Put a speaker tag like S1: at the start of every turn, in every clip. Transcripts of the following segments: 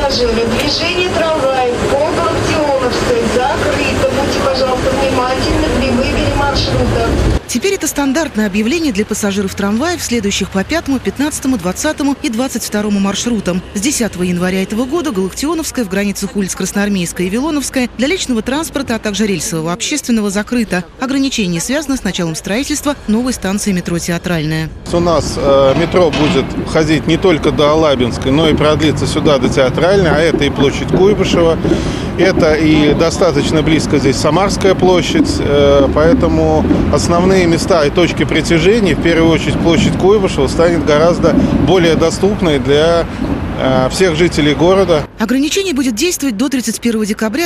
S1: пассажиры, движение трамваев по Галактионовской закрыто. Будьте, пожалуйста, внимательны при выборе маршрута.
S2: Теперь это стандартное объявление для пассажиров трамваев, следующих по 5, 15, 20 и 22 маршрутам. С 10 января этого года Галактионовская в границах улиц Красноармейская и Вилоновская для личного транспорта, а также рельсового общественного закрыто. Ограничение связано с началом строительства новой станции метро «Театральная».
S3: У нас метро будет ходить не только до Алабинской, но и продлится сюда до Театральной, а это и площадь Куйбышева, это и достаточно близко здесь Самарская площадь, поэтому основные места и точки притяжения, в первую очередь площадь Куйбышева, станет гораздо более доступной для всех жителей города.
S2: Ограничение будет действовать до 31 декабря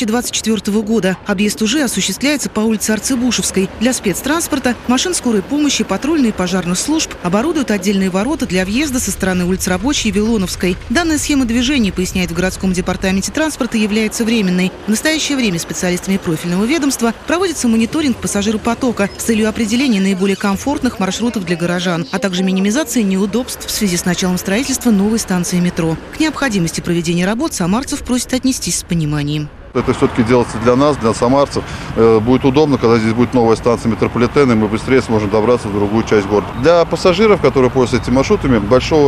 S2: 2024 года. Объезд уже осуществляется по улице Арцебушевской. Для спецтранспорта, машин скорой помощи, патрульных и пожарных служб оборудуют отдельные ворота для въезда со стороны улиц Рабочей и Вилоновской. Данная схема движения, поясняет в городском департаменте транспорта, является временной. В настоящее время специалистами профильного ведомства проводится мониторинг пассажиропотока с целью определения наиболее комфортных маршрутов для горожан, а также минимизации неудобств в связи с началом строительства новой станции метро. К необходимости проведения работ самарцев просят отнестись с пониманием.
S4: Это все-таки делается для нас, для самарцев. Будет удобно, когда здесь будет новая станция метрополитена, и мы быстрее сможем добраться в другую часть города. Для пассажиров, которые пользуются этими маршрутами,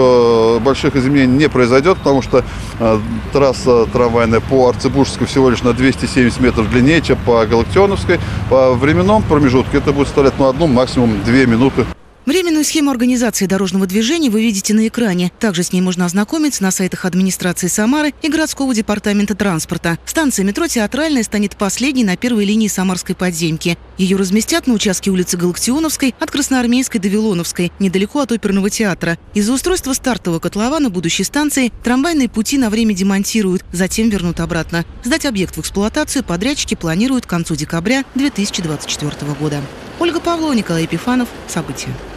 S4: больших изменений не произойдет, потому что трасса трамвайная по Арцебушевской всего лишь на 270 метров длиннее, чем по Галактионовской. По временном промежутке это будет составлять одну, максимум 2 минуты.
S2: Временную схему организации дорожного движения вы видите на экране. Также с ней можно ознакомиться на сайтах администрации Самары и городского департамента транспорта. Станция метро «Театральная» станет последней на первой линии Самарской подземки. Ее разместят на участке улицы Галактионовской от Красноармейской до Вилоновской, недалеко от оперного театра. Из-за устройства стартового котлована будущей станции трамвайные пути на время демонтируют, затем вернут обратно. Сдать объект в эксплуатацию подрядчики планируют к концу декабря 2024 года. Ольга Павлова, Николай Епифанов. События.